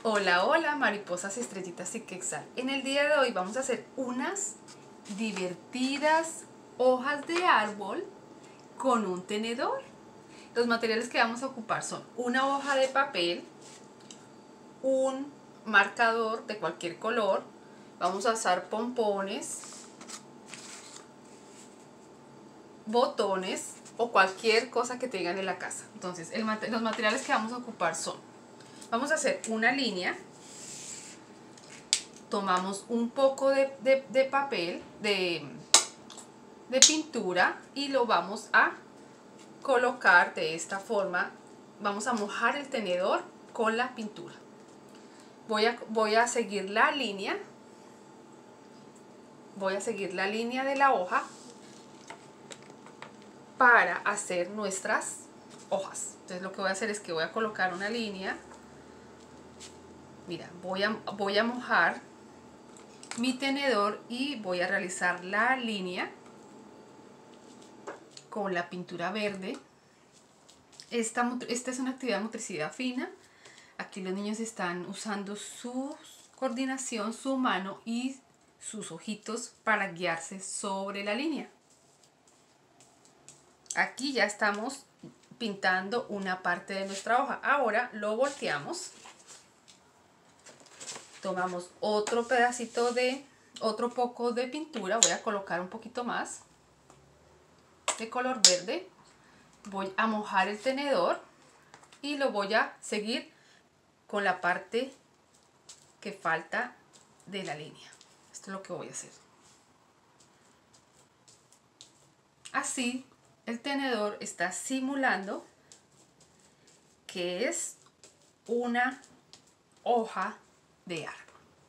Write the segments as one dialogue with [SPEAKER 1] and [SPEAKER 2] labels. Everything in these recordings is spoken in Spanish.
[SPEAKER 1] Hola, hola, mariposas, estrellitas y quexal. En el día de hoy vamos a hacer unas divertidas hojas de árbol con un tenedor. Los materiales que vamos a ocupar son una hoja de papel, un marcador de cualquier color, vamos a usar pompones, botones o cualquier cosa que tengan en la casa. Entonces, los materiales que vamos a ocupar son: vamos a hacer una línea. Tomamos un poco de papel, de pintura, y lo vamos a colocar de esta forma. Vamos a mojar el tenedor con la pintura. Voy a seguir la línea. Voy a seguir la línea de la hoja para hacer nuestras hojas. Entonces lo que voy a hacer es que voy a colocar una línea. Mira, voy a mojar mi tenedor y voy a realizar la línea con la pintura verde. Esta es una actividad de motricidad fina. Aquí los niños están usando su coordinación, su mano y sus ojitos para guiarse sobre la línea. Aquí ya estamos pintando una parte de nuestra hoja. Ahora lo volteamos. Tomamos otro poco de pintura. Voy a colocar un poquito más de color verde. Voy a mojar el tenedor y lo voy a seguir con la parte que falta de la línea. Esto es lo que voy a hacer. Así el tenedor está simulando que es una hoja de árbol.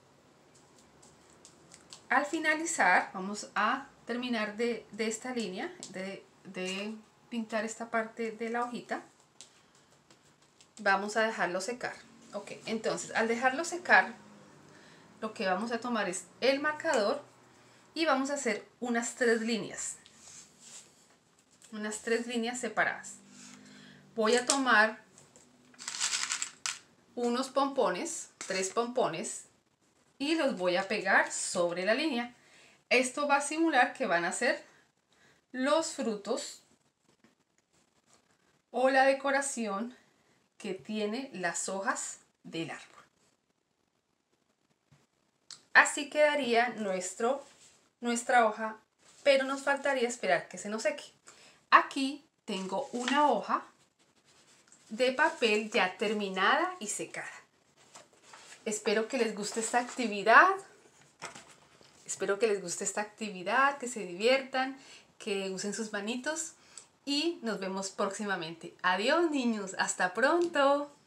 [SPEAKER 1] Al finalizar, vamos a terminar de esta línea, de pintar esta parte de la hojita. Vamos a dejarlo secar. Ok, entonces al dejarlo secar, lo que vamos a tomar es el marcador y vamos a hacer unas tres líneas separadas. Voy a tomar unos pompones, 3 pompones, y los voy a pegar sobre la línea. Esto va a simular que van a ser los frutos o la decoración que tiene las hojas del árbol. Así quedaría nuestra hoja, pero nos faltaría esperar que se nos seque. Aquí tengo una hoja de papel ya terminada y secada. Espero que les guste esta actividad. Que se diviertan, que usen sus manitos y nos vemos próximamente. Adiós, niños, hasta pronto.